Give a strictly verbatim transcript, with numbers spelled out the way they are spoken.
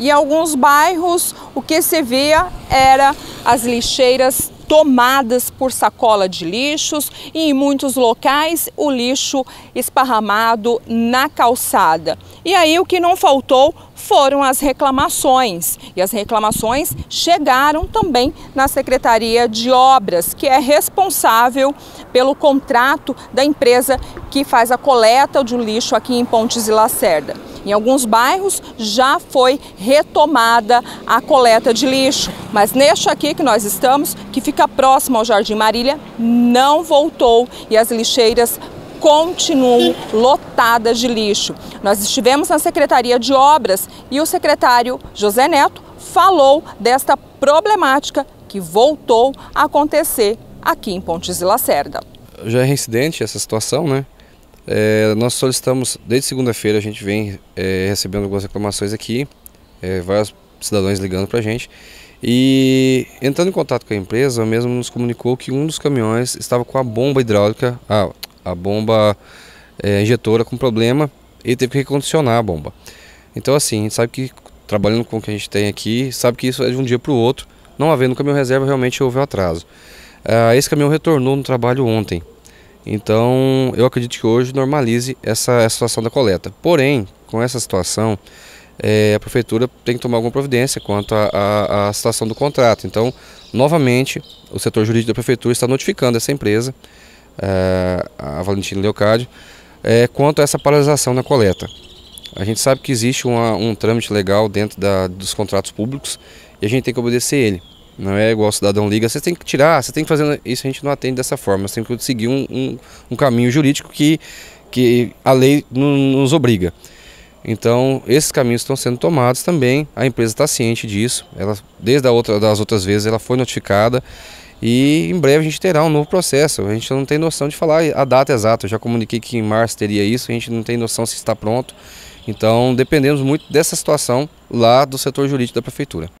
Em alguns bairros, o que se via era as lixeiras tomadas por sacola de lixos e em muitos locais o lixo esparramado na calçada. E aí o que não faltou foram as reclamações. E as reclamações chegaram também na Secretaria de Obras, que é responsável pelo contrato da empresa que faz a coleta de lixo aqui em Pontes e Lacerda. Em alguns bairros já foi retomada a coleta de lixo, mas neste aqui que nós estamos, que fica próximo ao Jardim Marília, não voltou e as lixeiras continuam lotadas de lixo. Nós estivemos na Secretaria de Obras e o secretário José Neto falou desta problemática que voltou a acontecer aqui em Pontes e Lacerda. Já é reincidente essa situação, né? É, nós solicitamos, desde segunda-feira a gente vem é, recebendo algumas reclamações aqui, é, vários cidadãos ligando para a gente, e entrando em contato com a empresa, mesmo nos comunicou que um dos caminhões estava com a bomba hidráulica, a, a bomba é, injetora com problema, e teve que recondicionar a bomba. Então assim, a gente sabe que, trabalhando com o que a gente tem aqui, sabe que isso é de um dia para o outro, não havendo caminhão reserva, realmente houve um atraso. Ah, esse caminhão retornou no trabalho ontem. Então, eu acredito que hoje normalize essa, essa situação da coleta. Porém, com essa situação, é, a Prefeitura tem que tomar alguma providência quanto à situação do contrato. Então, novamente, o setor jurídico da Prefeitura está notificando essa empresa, é, a Valentina Leocádio, é, quanto a essa paralisação na coleta. A gente sabe que existe uma, um trâmite legal dentro da, dos contratos públicos e a gente tem que obedecer ele. Não é igual o cidadão liga, você tem que tirar, você tem que fazer isso, a gente não atende dessa forma, você tem que seguir um, um, um caminho jurídico que, que a lei nos obriga. Então, esses caminhos estão sendo tomados também, a empresa está ciente disso, ela, desde a outra, das outras vezes ela foi notificada e em breve a gente terá um novo processo. A gente não tem noção de falar a data exata, eu já comuniquei que em março teria isso, a gente não tem noção se está pronto. Então, dependemos muito dessa situação lá do setor jurídico da Prefeitura.